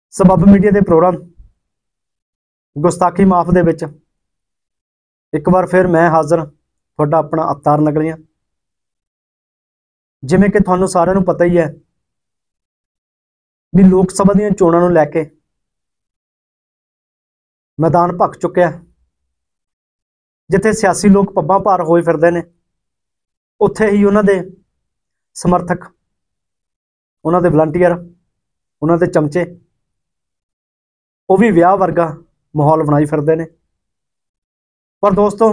सबब मीडिया के प्रोग्राम गुस्ताखी माफ दे विच एक बार फिर मैं हाज़र तुहाडा अपना अवतार नगरिया। जिवें कि तुहानूं सारिआं नूं पता ही है भी लोक सभा दीआं चोणां नूं लैके मैदान भख चुकिया, जिथे सियासी लोग पब्बां भार होए फिरदे ने उत्थे ही उन्हां दे समर्थक, उन्हां दे वलंटीयर, उन्हां दे चमचे वो भी विआह वर्गा माहौल बनाई फिरदे ने। पर दोस्तों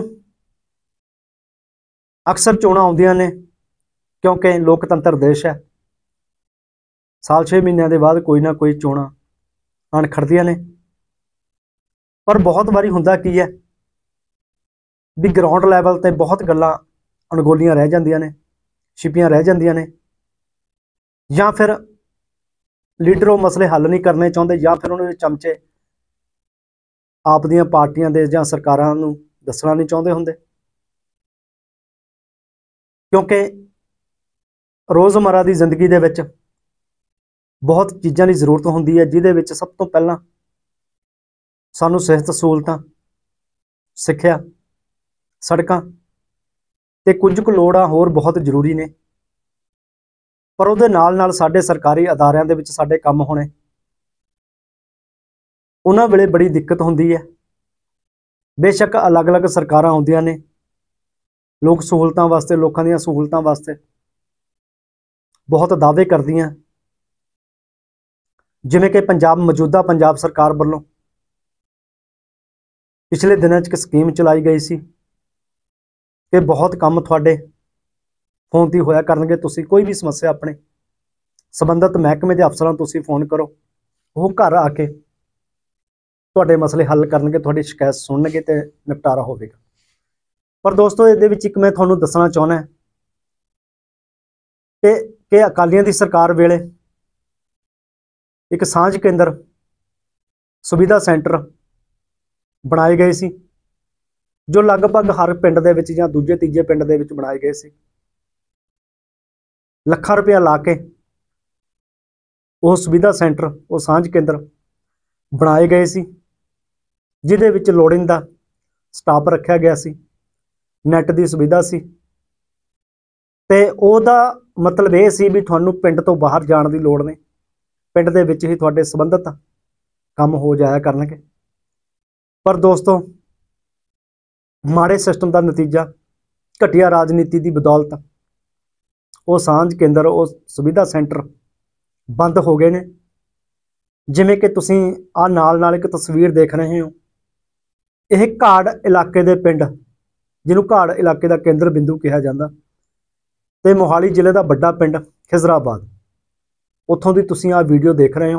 अक्सर चोणां आउंदियां ने क्योंकि लोकतंत्र देश है, साल 6 महीनों के बाद कोई ना कोई चोणां आण खड़दियां ने। पर बहुत बारी हुंदा की है भी ग्राउंड लैवल ते बहुत गल्लां अणगोलियां रह जांदियां ने, छिपियां रह जांदियां ने, या फिर लीडर वो मसले हल नहीं करने चाहुंदे, या फिर उन्होंने चमचे आप दीआं पार्टियां दे जां सरकारां नूं दसना नहीं चाहुंदे हुंदे। क्योंकि रोज़मर्रा की जिंदगी दे विच बहुत चीज़ां की जरूरत होंदी है, जिहदे विच सब तो पहलां सानूं सेहत सहूलतां, सिक्ख्या, सड़कां ते कुछ कुछ लोड़ां होर बहुत जरूरी ने। पर उहदे नाल नाल साडे सरकारी अदारियां दे विच साडे काम होणे, उन्हां वेले बड़ी दिक्कत हुंदी है। बेशक अलग अलग सरकारां आउंदियां ने लोक सहूलतां वास्ते, लोकां दीआं सहूलतां वास्ते बहुत दावे करदियां, जिवें कि मौजूदा पंजाब सरकार वालों पिछले दिनों एक स्कीम चलाई गई सी कि बहुत काम तुहाडे फोन ते होया करनगे। तुसीं कोई भी समस्या अपने संबंधित महकमे के अफसरां नूं तुसीं फोन करो, वो घर आके तुहाडे मसले हल करनगे, तुहाडी शिकायत सुनणगे ते निपटारा होवेगा। पर दोस्तों इहदे विच एक मैं तुहानूं दसना चाहुंदा कि अकालियां दी सरकार वेले एक सांझ केंद्र सुविधा सेंटर बनाए गए सी, जो लगभग हर पिंड दे विच जां दूजे तीजे पिंड दे विच बनाए गए सी। ਲੱਖਾਂ रुपया ला के वो सुविधा सेंटर, वो सांझ केंद्र बनाए गए सी, जिहदे विच लोड़ींदा स्टाफ रखा गया सी, नैट की सुविधा सी, ते ओहदा मतलब ये सी भी तुहानूं पिंड तो बाहर जाण दी लोड़ नहीं, पिंड दे विच ही तुहाडे संबंधित काम हो जाया करनगे। पर दोस्तों माड़े सिस्टम का नतीजा, घटिया राजनीति की बदौलत वो सांझ केंद्र, वो सुविधा सेंटर बंद हो गए ने। जिवें कि तुसीं आ नाल नाल एक तस्वीर देख रहे हो, यह घाड़ इलाके दे पिंड जिन्हों घाड़ इलाके का केंद्र बिंदु कहा जाता, तो मोहाली जिले का बड़ा पिंड खिजराबाद, उत्थों की तुसीं आ वीडियो देख रहे हो।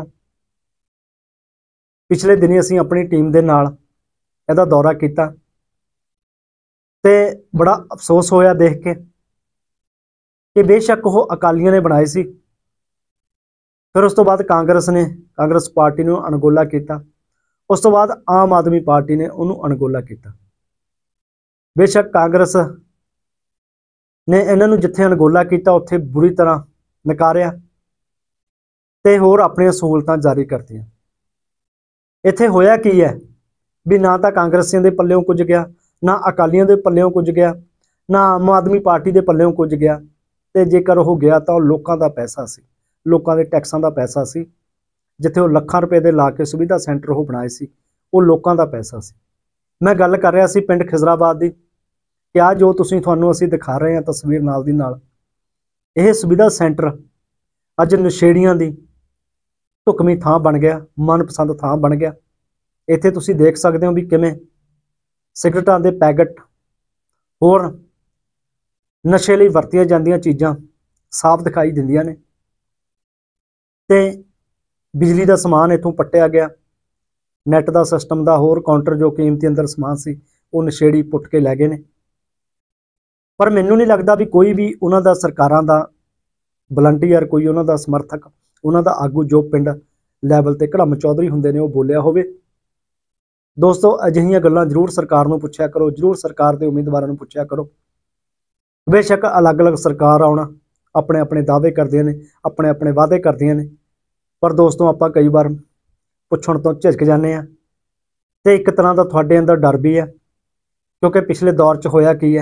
पिछले दिनी असीं अपनी टीम के नाल इहदा दौरा किया, ते बड़ा अफसोस होया देख के कि बेशक वो अकालियां ने बनाए सी, फिर उस तो बाद कांग्रेस पार्टी ने अणगौला किया, उस तो बाद आम आदमी पार्टी ने उन्होंने अणगौला किया। बेशक कांग्रेस ने इन्हों जिथे अणगौला किया उत्थे बुरी तरह नकारिया ते होर अपनी सहूलतां जारी करतियां। इत्थे होया की है भी ना तो कांग्रेसियों के पल्लियों कुछ गया, ना अकालियों के पल्लियों कुछ गया, ना आम आदमी पार्टी के पल्लियों कुछ गया। तो जेकर वो गया तो लोगों का पैसा सी, लोगों के टैक्सां का पैसा सी, जिथे वो ਲੱਖਾਂ रुपए दे ला के सुविधा सेंटर वो बनाए सी, वो लोगों का पैसा सी। मैं गल कर रहा सी पिंड खिजराबाद की, क्या जो तुहानूं असीं दिखा रहे हैं तस्वीर नाल दी नाल, यह सुविधा सेंटर अज नशेड़ियां दी ढुकवीं थां बन गया, मनपसंद थां बन गया। इत्थे तुसीं देख सकते हो भी किवें सिगरटां दे पैकेट होर नशे लई वरतियां जांदियां चीज़ां साफ दिखाई दिंदियां ने, ते बिजली का समान इत्थों पट्टिया गया, नैट का सिस्टम का होर काउंटर जो कीमती अंदर समान सी वो नशेड़ी पुट के लै गए ने। पर मैनूं नहीं लगता भी कोई भी उन्हां दा सरकारां दा वलंटीयर, कोई उन्हां दा समर्थक, उन्हां दा आगू जो पिंड लैवल ते घड़म चौधरी हुंदे ने वो बोलिया होवे। दोस्तों अजिहियां गल्लां जरूर सरकार नूं पुछया करो, जरूर सरकार के उम्मीदवारों नूं पुछया करो। बेशक अलग अलग सरकार आउणा अपने अपने दावे करदियां ने, अपने अपने वादे करदियां ने, पर दोस्तों आपां कई बार ਪੁੱਛਣ ਤੋਂ ਝਿਜਕ ਜਾਂਦੇ ਆ ਤੇ ਇੱਕ ਤਰ੍ਹਾਂ ਦਾ ਤੁਹਾਡੇ ਅੰਦਰ ਡਰ ਵੀ ਹੈ, ਕਿਉਂਕਿ ਪਿਛਲੇ ਦੌਰ 'ਚ ਹੋਇਆ ਕੀ ਹੈ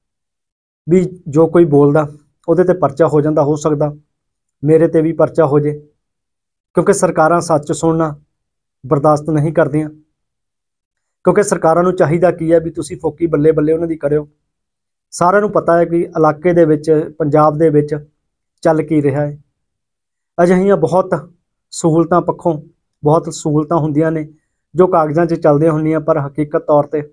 ਵੀ ਜੋ ਕੋਈ ਬੋਲਦਾ ਉਹਦੇ ਤੇ ਪਰਚਾ ਹੋ ਜਾਂਦਾ। ਹੋ ਸਕਦਾ ਮੇਰੇ ਤੇ ਵੀ ਪਰਚਾ ਹੋ ਜੇ, ਕਿਉਂਕਿ ਸਰਕਾਰਾਂ ਸੱਚ ਸੁਣਨਾ ਬਰਦਾਸ਼ਤ ਨਹੀਂ ਕਰਦੀਆਂ। ਕਿਉਂਕਿ ਸਰਕਾਰਾਂ ਨੂੰ ਚਾਹੀਦਾ ਕੀ ਹੈ ਵੀ ਤੁਸੀਂ ਫੋਕੀ ਬੱਲੇ ਬੱਲੇ ਉਹਨਾਂ ਦੀ ਕਰਿਓ। ਸਾਰਿਆਂ ਨੂੰ ਪਤਾ ਹੈ ਕਿ ਇਲਾਕੇ ਦੇ ਵਿੱਚ, ਪੰਜਾਬ ਦੇ ਵਿੱਚ ਚੱਲ ਕੀ ਰਿਹਾ ਹੈ। ਅਜਿਹੀਆਂ ਬਹੁਤ ਸਹੂਲਤਾਂ ਪੱਖੋਂ ਬਹੁਤ ਸਹੂਲਤਾਂ ਹੁੰਦੀਆਂ ਨੇ ਜੋ ਕਾਗਜ਼ਾਂ 'ਚ ਚੱਲਦੀਆਂ ਹੁੰਦੀਆਂ, ਪਰ ਹਕੀਕਤ ਤੌਰ ਤੇ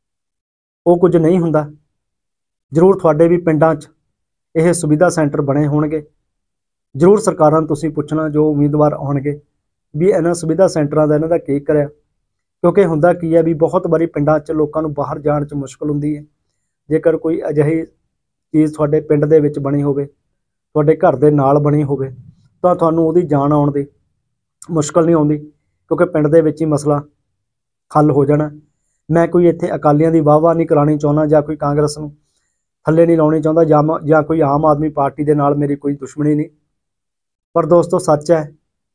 ਉਹ ਕੁਝ ਨਹੀਂ ਹੁੰਦਾ। ਜ਼ਰੂਰ ਤੁਹਾਡੇ ਵੀ ਪਿੰਡਾਂ 'ਚ ਇਹ ਸੁਵਿਧਾ ਸੈਂਟਰ ਬਣੇ ਹੋਣਗੇ। ਜ਼ਰੂਰ ਸਰਕਾਰਾਂ ਨੂੰ ਤੁਸੀਂ ਪੁੱਛਣਾ, ਜੋ ਉਮੀਦਵਾਰ ਆਉਣਗੇ, ਵੀ ਇਹਨਾਂ ਸੁਵਿਧਾ ਸੈਂਟਰਾਂ ਦਾ ਇਹਨਾਂ ਦਾ ਕੀ ਕਰਿਆ। ਕਿਉਂਕਿ ਹੁੰਦਾ ਕੀ ਹੈ ਵੀ ਬਹੁਤ ਵਾਰੀ ਪਿੰਡਾਂ 'ਚ ਲੋਕਾਂ ਨੂੰ ਬਾਹਰ ਜਾਣ 'ਚ ਮੁਸ਼ਕਲ ਹੁੰਦੀ ਹੈ। ਜੇਕਰ ਕੋਈ ਅਜਿਹੀ ਚੀਜ਼ ਤੁਹਾਡੇ ਪਿੰਡ ਦੇ ਵਿੱਚ ਬਣੀ ਹੋਵੇ, ਤੁਹਾਡੇ ਘਰ ਦੇ ਨਾਲ ਬਣੀ ਹੋਵੇ, ਤਾਂ ਤੁਹਾਨੂੰ ਉਹਦੀ ਜਾਣ ਆਉਣ ਦੀ ਮੁਸ਼ਕਲ ਨਹੀਂ ਆਉਂਦੀ, ਕਿਉਂਕਿ ਪਿੰਡ ਦੇ ਵਿੱਚ ਹੀ ਮਸਲਾ ਹੱਲ ਹੋ ਜਾਣਾ। ਮੈਂ ਕੋਈ ਇੱਥੇ ਅਕਾਲੀਆਂ ਦੀ ਵਾਹ-ਵਾਹ ਨਹੀਂ ਕਰਾਉਣੀ ਚਾਹੁੰਦਾ, ਜਾਂ ਕੋਈ ਕਾਂਗਰਸ ਨੂੰ ਥੱਲੇ ਨਹੀਂ ਲਾਉਣੀ ਚਾਹੁੰਦਾ, ਜਾਂ ਕੋਈ ਆਮ ਆਦਮੀ ਪਾਰਟੀ ਦੇ ਨਾਲ ਮੇਰੀ ਕੋਈ ਦੁਸ਼ਮਣੀ ਨਹੀਂ। ਪਰ ਦੋਸਤੋ ਸੱਚ ਹੈ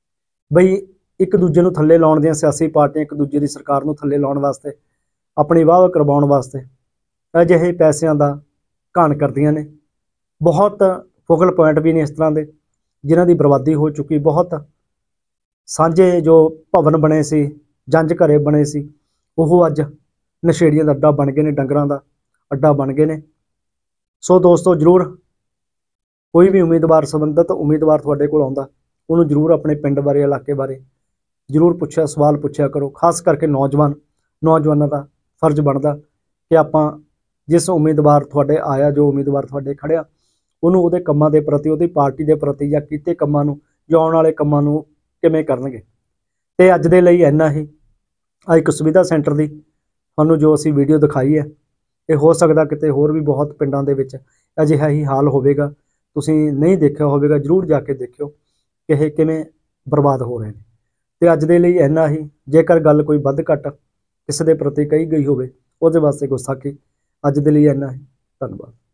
ਬਈ ਇੱਕ ਦੂਜੇ ਨੂੰ ਥੱਲੇ ਲਾਉਣ ਦੀਆਂ ਸਿਆਸੀ ਪਾਰਟੀਆਂ ਇੱਕ ਦੂਜੇ ਦੀ ਸਰਕਾਰ ਨੂੰ ਥੱਲੇ ਲਾਉਣ ਵਾਸਤੇ, ਆਪਣੀ ਵਾਹ ਕਰਵਾਉਣ ਵਾਸਤੇ ਅਜਿਹੇ ਪੈਸਿਆਂ ਦਾ ਘਾਣ ਕਰਦੀਆਂ ਨੇ। ਬਹੁਤ ਫੋਕਲ ਪੁਆਇੰਟ ਵੀ ਨੇ ਇਸ ਤਰ੍ਹਾਂ ਦੇ ਜਿਨ੍ਹਾਂ ਦੀ ਬਰਬਾਦੀ ਹੋ ਚੁੱਕੀ। ਬਹੁਤ ਸਾਂਝੇ ਜੋ ਭਵਨ ਬਣੇ ਸੀ, ਜੰਝ ਘਰੇ ਬਣੇ ਸੀ, ਉਹ ਅੱਜ ਨਸ਼ੇੜੀਆਂ ਦਾ ਅੱਡਾ ਬਣ ਗਏ ਨੇ, ਡੰਗਰਾਂ ਦਾ ਅੱਡਾ ਬਣ ਗਏ ਨੇ। ਸੋ ਦੋਸਤੋ ਜ਼ਰੂਰ ਕੋਈ ਵੀ ਉਮੀਦਵਾਰ, ਸੰਬੰਧਿਤ ਉਮੀਦਵਾਰ ਤੁਹਾਡੇ ਕੋਲ ਆਉਂਦਾ, ਉਹਨੂੰ ਜ਼ਰੂਰ ਆਪਣੇ ਪਿੰਡ ਬਾਰੇ, ਇਲਾਕੇ ਬਾਰੇ ਜ਼ਰੂਰ ਸਵਾਲ ਪੁੱਛਿਆ ਕਰੋ। ਖਾਸ ਕਰਕੇ ਨੌਜਵਾਨਾਂ ਦਾ ਫਰਜ਼ ਬਣਦਾ ਕਿ ਆਪਾਂ ਜਿਸ ਉਮੀਦਵਾਰ ਤੁਹਾਡੇ ਆਇਆ, ਜੋ ਉਮੀਦਵਾਰ ਤੁਹਾਡੇ ਖੜਿਆ, ਉਹਨੂੰ ਉਹਦੇ ਕੰਮਾਂ ਦੇ ਪ੍ਰਤੀ, ਉਹਦੀ ਪਾਰਟੀ ਦੇ ਪ੍ਰਤੀ, ਜਾਂ ਕੀਤੇ ਕੰਮਾਂ ਨੂੰ, ਜਾਂ ਆਉਣ ਵਾਲੇ ਕੰਮਾਂ ਨੂੰ ਕਿਵੇਂ ਕਰਨਗੇ। ਤੇ ਅੱਜ ਦੇ ਲਈ ਇੰਨਾ ਹੀ। ਇੱਕ ਸੁਵਿਧਾ ਸੈਂਟਰ ਦੀ ਤੁਹਾਨੂੰ ਜੋ ਅਸੀਂ ਵੀਡੀਓ ਦਿਖਾਈ ਹੈ, ਇਹ ਹੋ ਸਕਦਾ ਕਿਤੇ ਹੋਰ ਵੀ ਬਹੁਤ ਪਿੰਡਾਂ ਦੇ ਵਿੱਚ ਅਜਿਹਾ ਹੀ ਹਾਲ ਹੋਵੇਗਾ। ਤੁਸੀਂ ਨਹੀਂ ਦੇਖਿਆ ਹੋਵੇਗਾ, ਜ਼ਰੂਰ ਜਾ ਕੇ ਦੇਖਿਓ ਕਿ ਇਹ ਕਿਵੇਂ ਬਰਬਾਦ ਹੋ ਰਹੇ ਨੇ। ਤੇ ਅੱਜ ਦੇ ਲਈ ਇੰਨਾ ਹੀ। ਜੇਕਰ ਗੱਲ ਕੋਈ ਵੱਧ ਘੱਟ ਕਿਸੇ ਦੇ ਪ੍ਰਤੀ ਕਹੀ ਗਈ ਹੋਵੇ, ਉਹਦੇ ਵਾਸਤੇ ਗੁੱਸਾ ਕੀ। ਅੱਜ ਦੇ ਲਈ ਇੰਨਾ ਹੀ। ਧੰਨਵਾਦ।